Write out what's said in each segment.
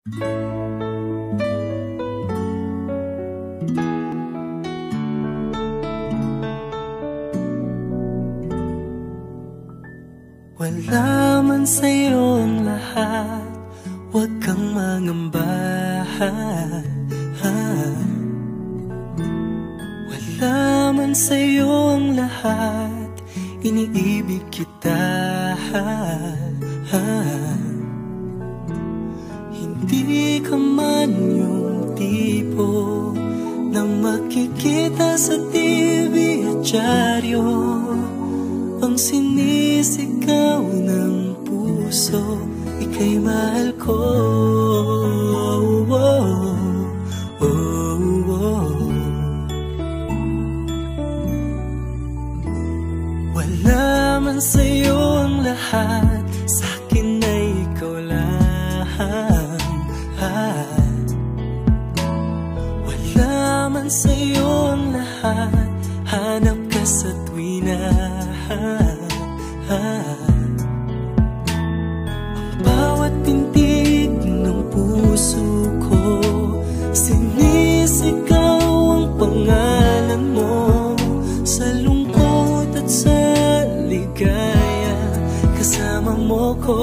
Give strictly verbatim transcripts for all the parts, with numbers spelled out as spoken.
Wala man sa'yo ang lahat, huwag kang mangamba. Wala man sa'yo ang lahat, iniibig kita. Hindi ka man yung tipo na makikita sa T V at dyaryo, ang sinisigaw ng puso, ika'y mahal ko. Oh, oh, oh. Wala man sa'yo ang lahat, sa'kin ay ikaw lang. Wala man sa'yo ang lahat, hanap ka sa tuwina. Ang bawat tintig ng puso ko, sinisigaw ang pangalan mo. Sa lungkot at sa ligaya, kasama mo ko.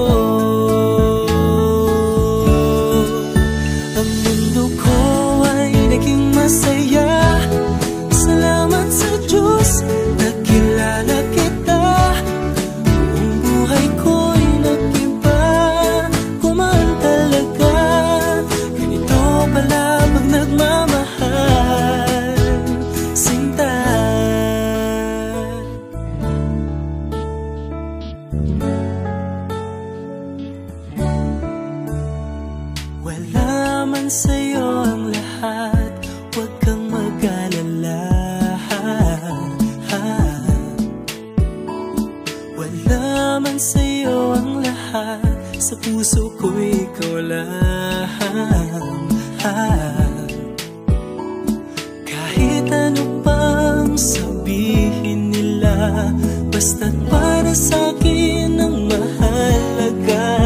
Ang mundo ko ay naging masaya, salamat sa Diyos, nakilala kita. Ang buhay ko'y nag-iba, kumaan talaga. Ganito pala pag nagmamahal, sinta. Wala man sa'yo ang lahat, huwag kang mag-alala. Wala man sa'yo ang lahat, sa puso ko ikaw lang. Kahit ano pang sabihin nila, basta't para sa'kin ang mahalaga.